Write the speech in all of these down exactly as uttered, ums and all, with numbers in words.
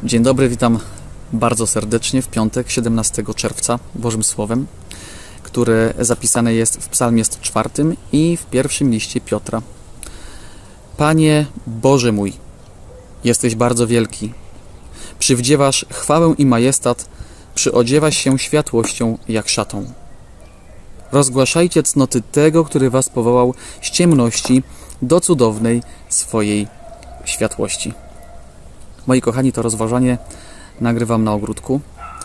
Dzień dobry, witam bardzo serdecznie w piątek, siedemnastego czerwca, Bożym Słowem, które zapisane jest w Psalmie sto czwartym i w pierwszym liście Piotra. Panie Boże mój, jesteś bardzo wielki. Przywdziewasz chwałę i majestat, przyodziewasz się światłością jak szatą. Rozgłaszajcie cnoty tego, który was powołał z ciemności do cudownej swojej światłości. Moi kochani, to rozważanie nagrywam na ogródku.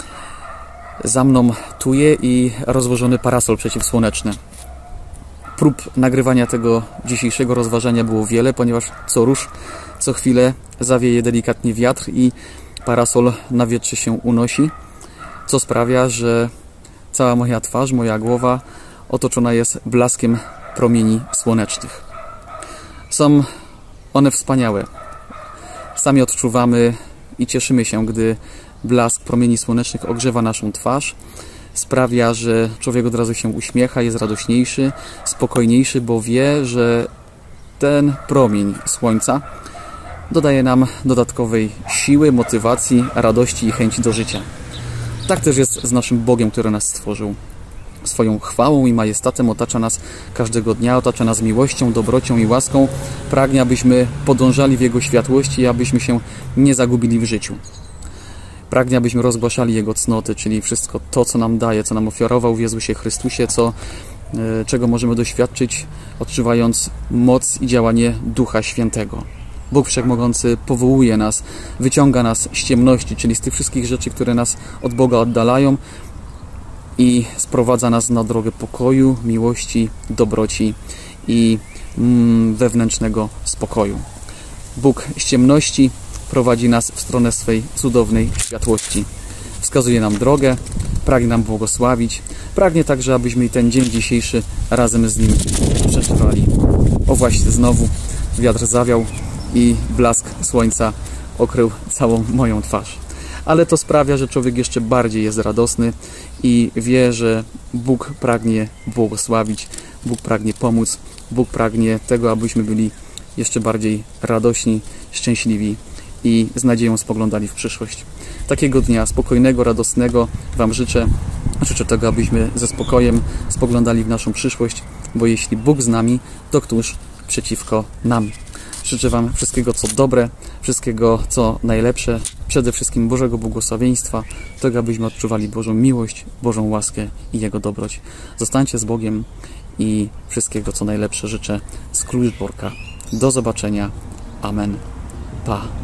Za mną tuje i rozłożony parasol przeciwsłoneczny. Prób nagrywania tego dzisiejszego rozważania było wiele, ponieważ co rusz, co chwilę zawieje delikatnie wiatr i parasol na wietrze się unosi, co sprawia, że cała moja twarz, moja głowa otoczona jest blaskiem promieni słonecznych. Są one wspaniałe. Sami odczuwamy i cieszymy się, gdy blask promieni słonecznych ogrzewa naszą twarz. Sprawia, że człowiek od razu się uśmiecha, jest radośniejszy, spokojniejszy, bo wie, że ten promień słońca dodaje nam dodatkowej siły, motywacji, radości i chęci do życia. Tak też jest z naszym Bogiem, który nas stworzył. Swoją chwałą i majestatem otacza nas każdego dnia, otacza nas miłością, dobrocią i łaską. Pragnie, abyśmy podążali w Jego światłości i abyśmy się nie zagubili w życiu. Pragnie, abyśmy rozgłaszali Jego cnoty, czyli wszystko to, co nam daje, co nam ofiarował w Jezusie Chrystusie, co, czego możemy doświadczyć, odczuwając moc i działanie Ducha Świętego. Bóg Wszechmogący powołuje nas, wyciąga nas z ciemności, czyli z tych wszystkich rzeczy, które nas od Boga oddalają, i sprowadza nas na drogę pokoju, miłości, dobroci i mm, wewnętrznego spokoju. Bóg z ciemności prowadzi nas w stronę swej cudownej światłości. Wskazuje nam drogę, pragnie nam błogosławić, pragnie także, abyśmy ten dzień dzisiejszy razem z Nim przeżywali. O właśnie, znowu wiatr zawiał i blask słońca okrył całą moją twarz. Ale to sprawia, że człowiek jeszcze bardziej jest radosny i wie, że Bóg pragnie błogosławić, Bóg pragnie pomóc, Bóg pragnie tego, abyśmy byli jeszcze bardziej radośni, szczęśliwi i z nadzieją spoglądali w przyszłość. Takiego dnia spokojnego, radosnego Wam życzę. Życzę tego, abyśmy ze spokojem spoglądali w naszą przyszłość, bo jeśli Bóg z nami, to któż przeciwko nam? Życzę Wam wszystkiego, co dobre, wszystkiego, co najlepsze, przede wszystkim Bożego błogosławieństwa, tego, abyśmy odczuwali Bożą miłość, Bożą łaskę i Jego dobroć. Zostańcie z Bogiem i wszystkiego, co najlepsze życzę z Kluczborka. Do zobaczenia. Amen. Pa.